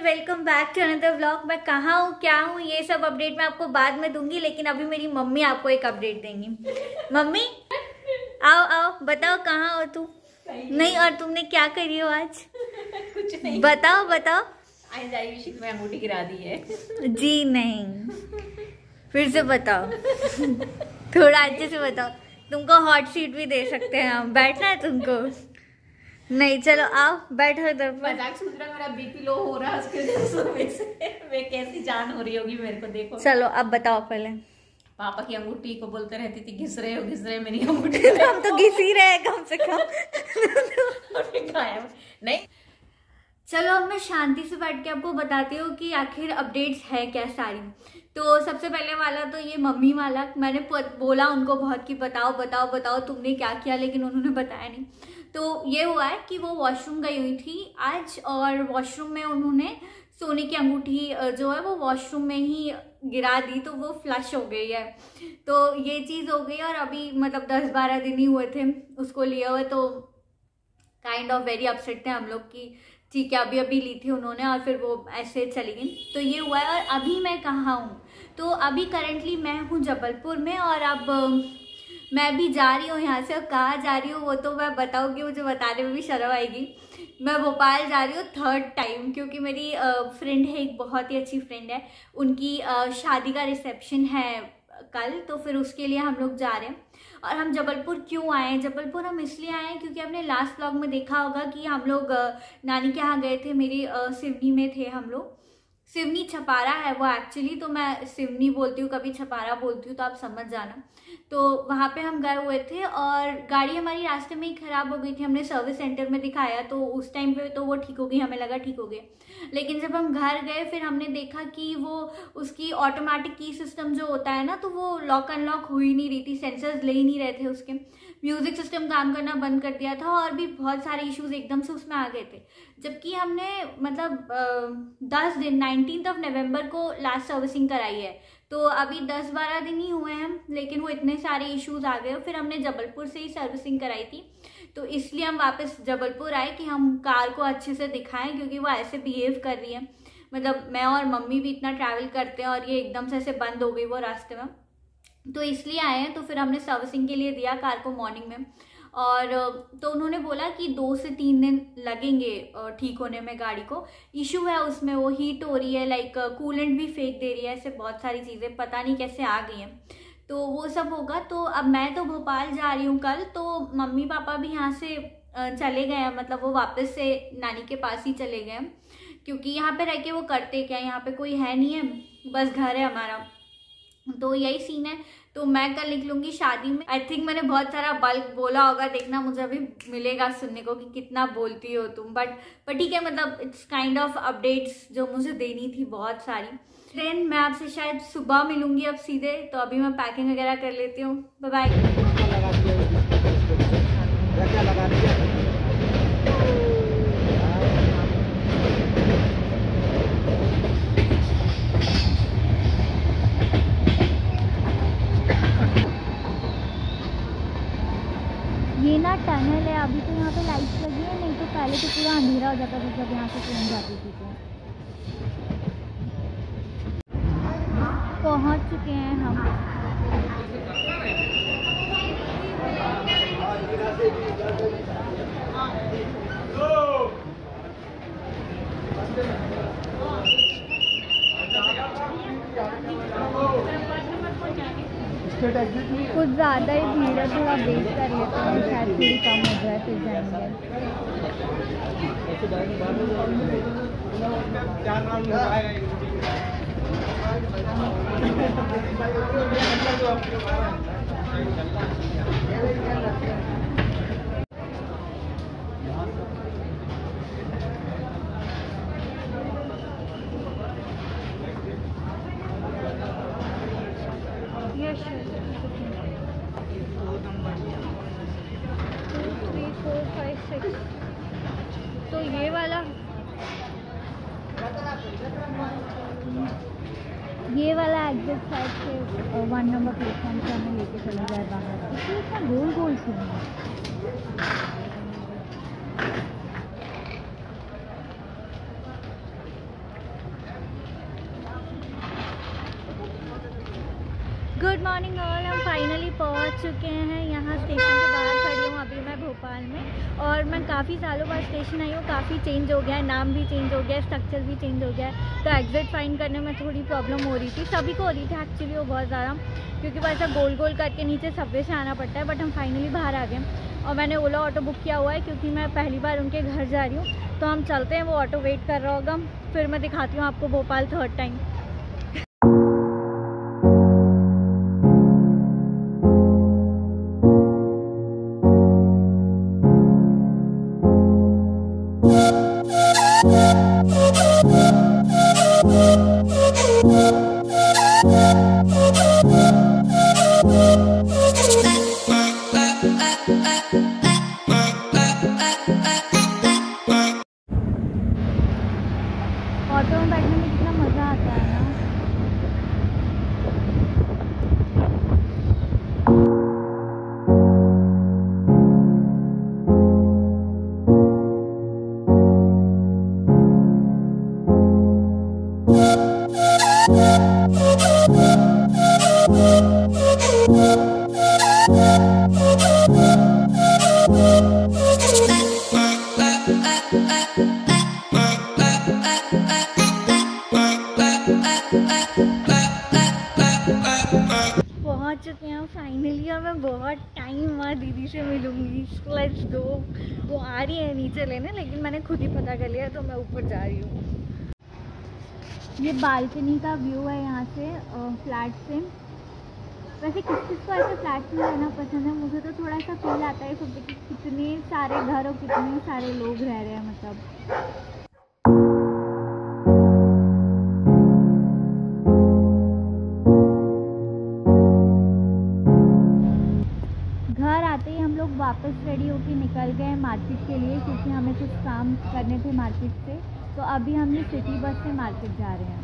Welcome back to another vlog. मैं कहाँ हूँ, क्या हूँ, ये सब अपडेट मैं आपको बाद में दूंगी, लेकिन अभी मेरी मम्मी आपको एक अपडेट देंगी। मम्मी आओ आओ, बताओ कहाँ हो तू? नहीं, और तुमने क्या करी हो आज? कुछ नहीं। बताओ बताओ। आज आई विशिक में अंगूठी गिरा दी है। जी नहीं, फिर से बताओ। थोड़ा अच्छे से बताओ। तुमको हॉट सीट भी दे सकते हैं हम, बैठना है तुमको? नहीं, चलो आओ बैठो इधर पर। मजाक सूझ रहा, मेरा बीपी लो हो रहा है उसके से मैं कैसी जान हो रही होगी मेरे को, देखो। चलो अब बताओ पहले। पापा की अंगूठी को बोलते रहती थी घिस रहे हो मेरी अंगूठी। हम तो घिस ही रहे कम से कम। नहीं, चलो अब मैं शांति से बैठ के आपको बताती हूँ कि आखिर अपडेट्स है क्या सारी। तो सबसे पहले वाला तो ये मम्मी वाला, मैंने बोला उनको बहुत कि बताओ बताओ बताओ तुमने क्या किया, लेकिन उन्होंने बताया नहीं। तो ये हुआ है कि वो वॉशरूम गई हुई थी आज, और वॉशरूम में उन्होंने सोने की अंगूठी जो है वो वॉशरूम में ही गिरा दी, तो वो फ्लश हो गई है। तो ये चीज़ हो गई, और अभी मतलब 10-12 दिन ही हुए थे उसको लिए हुए, तो काइंड ऑफ वेरी अपसेट थे हम लोग कि ठीक है अभी अभी ली थी उन्होंने और फिर वो ऐसे चली गई। तो ये हुआ है। और अभी मैं कहाँ हूँ, तो अभी करंटली मैं हूँ जबलपुर में, और अब मैं भी जा रही हूँ यहाँ से। और कहाँ जा रही हूँ वो तो मैं बताऊँगी, मुझे बताने में भी शर्म आएगी। मैं भोपाल जा रही हूँ 3rd टाइम, क्योंकि मेरी फ्रेंड है, एक बहुत ही अच्छी फ्रेंड है, उनकी शादी का रिसेप्शन है कल, तो फिर उसके लिए हम लोग जा रहे हैं। और हम जबलपुर क्यों आए हैं? जबलपुर हम इसलिए आए हैं क्योंकि आपने लास्ट व्लॉग में देखा होगा कि हम लोग नानी के यहाँ गए थे, मेरी सिवनी में थे हम लोग। सिवनी छपारा है वो एक्चुअली, तो मैं सिवनी बोलती हूँ, कभी छपारा बोलती हूँ, तो आप समझ जाना। तो वहाँ पे हम गए हुए थे, और गाड़ी हमारी रास्ते में ही ख़राब हो गई थी। हमने सर्विस सेंटर में दिखाया, तो उस टाइम पे तो वो ठीक हो गई, हमें लगा ठीक हो गई। लेकिन जब हम घर गए फिर हमने देखा कि वो उसकी ऑटोमेटिक की सिस्टम जो होता है ना, तो वो लॉक अनलॉक हो ही नहीं रही थी, सेंसर्स ले ही नहीं रहे थे उसके, म्यूजिक सिस्टम काम करना बंद कर दिया था, और भी बहुत सारे इश्यूज एकदम से उसमें आ गए थे। जबकि हमने मतलब 10 दिन 19 नवंबर को लास्ट सर्विसिंग कराई है, तो अभी 10-12 दिन ही हुए हैं, लेकिन वो इतने सारे इश्यूज आ गए। फिर हमने जबलपुर से ही सर्विसिंग कराई थी, तो इसलिए हम वापस जबलपुर आए कि हम कार को अच्छे से दिखाएं, क्योंकि वो ऐसे बिहेव कर रही है। मतलब मैं और मम्मी भी इतना ट्रैवल करते हैं, और ये एकदम से ऐसे बंद हो गई वो रास्ते में, तो इसलिए आए हैं। तो फिर हमने सर्विसिंग के लिए दिया कार को मॉर्निंग में, और तो उन्होंने बोला कि 2 से 3 दिन लगेंगे ठीक होने में। गाड़ी को इशू है उसमें, वो हीट हो रही है, लाइक कूलेंट भी फेंक दे रही है, ऐसे बहुत सारी चीज़ें पता नहीं कैसे आ गई हैं, तो वो सब होगा। तो अब मैं तो भोपाल जा रही हूँ कल, तो मम्मी पापा भी यहाँ से चले गए हैं, मतलब वो वापस से नानी के पास ही चले गए, क्योंकि यहाँ पे रह के वो करते क्या, यहाँ पे कोई है नहीं है, बस घर है हमारा, तो यही सीन है। तो मैं कल निकलूंगी शादी में। आई थिंक मैंने बहुत सारा बल्क बोला होगा, देखना मुझे अभी मिलेगा सुनने को कि कितना बोलती हो तुम, बट ठीक है, मतलब इट्स काइंड ऑफ अपडेट्स जो मुझे देनी थी बहुत सारी। देन मैं आपसे शायद सुबह मिलूंगी अब सीधे, तो अभी मैं पैकिंग वगैरह कर लेती हूँ। Bye bye. ये ना टनल है, अभी तो यहाँ पे लाइट्स लगी है, नहीं तो पहले तो पूरा अंधेरा हो जाता था जब यहाँ से ट्रेन जाती थी। तो पहुँच चुके हैं हम। कुछ ज़्यादा ही भीड़ है, थोड़ा वेट कर लेते हैं, शायद थोड़ी कम हो जाए फिर जाएंगे। Yes, 2, 3, 4, 5, 6। तो ये वाला एग्जिट साइड से 1 नंबर प्लेटफॉर्म से हमें लेके चला जाए बाहर। इसलिए इतना गोल गोल से गुड मॉर्निंग ऑल, हम फाइनली पहुंच चुके हैं यहाँ स्टेशन के बाहर खड़ी हूँ अभी मैं भोपाल में। और मैं काफ़ी सालों बाद स्टेशन आई हूँ, काफ़ी चेंज हो गया है, नाम भी चेंज हो गया है, स्ट्रक्चर भी चेंज हो गया है। तो एग्जिट फाइंड करने में थोड़ी प्रॉब्लम हो रही थी, सभी को हो रही थी एक्चुअली, वो बहुत ज़्यादा, क्योंकि वैसा गोल गोल करके नीचे सबवे से आना पड़ता है। बट हम फाइनली बाहर आ गए और मैंने ओला ऑटो बुक किया हुआ है क्योंकि मैं पहली बार उनके घर जा रही हूँ। तो हम चलते हैं, वो ऑटो वेट कर रहा होगा, फिर मैं दिखाती हूँ आपको भोपाल थर्ड टाइम। ऑटो में बैठने में कितना मज़ा आता है ना। पहुंच चुके हैं फाइनली और मैं बहुत टाइम बाद दीदी से मिलूंगी। Let's go. वो आ रही है नीचे लेने, लेकिन मैंने खुद ही पता कर लिया तो मैं ऊपर जा रही हूँ। ये बालकनी का व्यू है यहाँ से फ्लैट से। वैसे किस किस को ऐसे फ्लैट में रहना पसंद है, मुझे तो थोड़ा सा फील आता है सब कि कितने सारे घर और कितने सारे लोग रह रहे हैं, मतलब घर आते ही हम लोग वापस रेडी होके निकल गए मार्केट के लिए, क्योंकि हमें कुछ काम करने थे मार्केट से। तो अभी हम ये सिटी बस से मार्केट जा रहे हैं।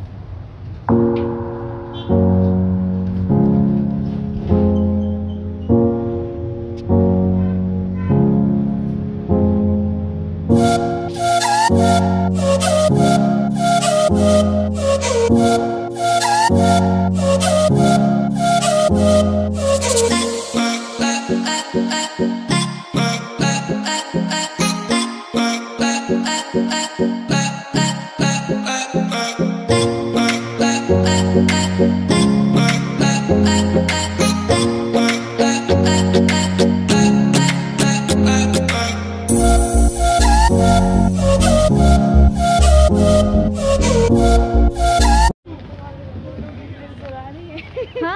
हाँ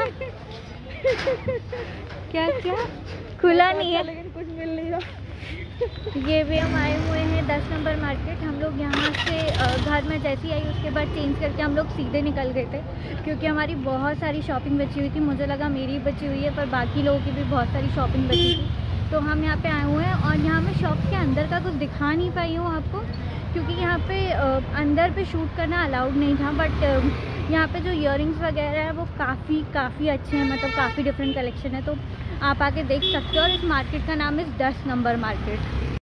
क्या क्या खुला नहीं है, लेकिन कुछ मिल नहीं रहा। ये भी हम आए हुए हैं 10 नंबर मार्केट। हम लोग यहाँ से घर में जैसी आई उसके बाद चेंज करके हम लोग सीधे निकल गए थे, क्योंकि हमारी बहुत सारी शॉपिंग बची हुई थी। मुझे लगा मेरी बची हुई है, पर बाकी लोगों की भी बहुत सारी शॉपिंग बची थी। तो हम यहाँ पे आए हुए हैं और यहाँ मैं शॉप के अंदर का कुछ दिखा नहीं पाई हूँ आपको, क्योंकि यहाँ पे अंदर पे शूट करना अलाउड नहीं था। बट यहाँ पे जो इयररिंग्स वगैरह है वो काफ़ी अच्छे हैं, मतलब काफ़ी डिफरेंट कलेक्शन है, तो आप आके देख सकते हो। और इस मार्केट का नाम है 10 नंबर मार्केट।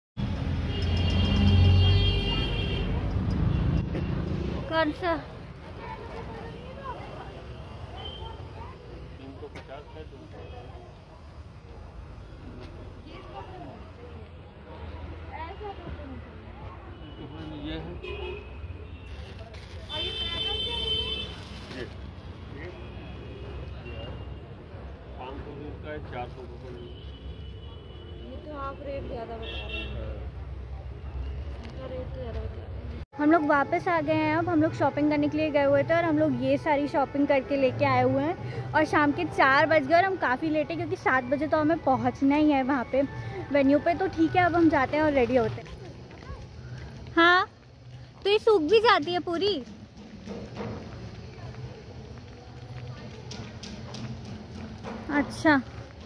कौन सा? ये है 400 रुपये। ये तो आप रेट ज़्यादा बता रहे हैं, इनका रेट तो ज़्यादा बता रहे हैं। हम लोग वापस आ गए हैं। अब हम लोग शॉपिंग करने के लिए गए हुए थे और हम लोग ये सारी शॉपिंग करके लेके आए हुए हैं। और शाम के 4 बज गए और हम काफ़ी लेट है, क्योंकि 7 बजे तो हमें पहुंचना ही है वहाँ पे वेन्यू पे। तो ठीक है, अब हम जाते हैं और रेडी होते हैं। हाँ, तो ये सूख भी जाती है पूरी। अच्छा,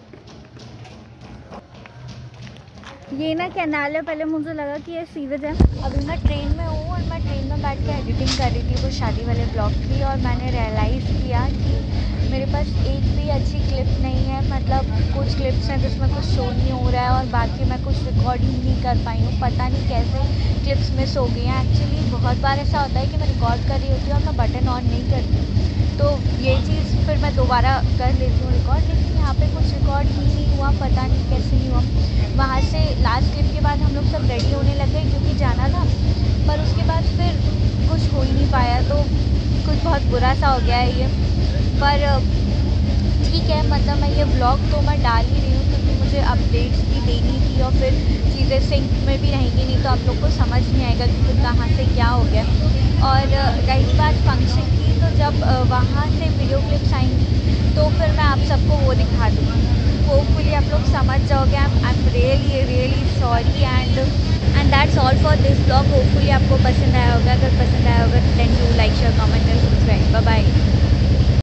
ये ना कैनाल है, पहले मुझे लगा कि ये सीवेज है। अभी मैं ट्रेन में हूँ और मैं ट्रेन में बैठ के एडिटिंग कर रही थी वो शादी वाले ब्लॉग की, और मैंने रियलाइज़ किया कि मेरे पास एक भी अच्छी क्लिप नहीं है, मतलब कुछ क्लिप्स हैं जिसमें कुछ शो नहीं हो रहा है और बाकी मैं कुछ रिकॉर्ड ही नहीं कर पाई हूँ। पता नहीं कैसे क्लिप्स मिस हो गई हैं। एक्चुअली बहुत बार ऐसा होता है कि मैं रिकॉर्ड कर रही होती हूँ और मैं बटन ऑन नहीं करती, तो ये चीज़ फिर मैं दोबारा कर लेती हूँ रिकॉर्ड, लेकिन यहाँ पे कुछ रिकॉर्ड ही नहीं हुआ, पता नहीं कैसे नहीं हुआ। वहाँ से लास्ट क्लिप के बाद हम लोग सब रेडी होने लग गए क्योंकि जाना था, पर उसके बाद फिर कुछ हो ही नहीं पाया, तो कुछ बहुत बुरा सा हो गया है ये। पर ठीक है, मतलब मैं ये व्लॉग तो मैं डाल ही रही हूँ क्योंकि मुझे अपडेट्स भी देनी थी और फिर चीज़ें सिंक में भी रहेंगी, नहीं तो आप लोग को समझ नहीं आएगा कि फिर कहाँ से क्या हो गया। और रही बात फंक्शन की, तो जब वहाँ से वीडियो क्लिप्स आएंगी तो फिर मैं आप सबको वो दिखा दूँगी। होपफुली आप लोग समझ जाओगे। I am really sorry and that's all for this vlog. Hopefully आपको पसंद आया होगा। अगर पसंद आया होगा तो then do like share comment and subscribe. Bye bye.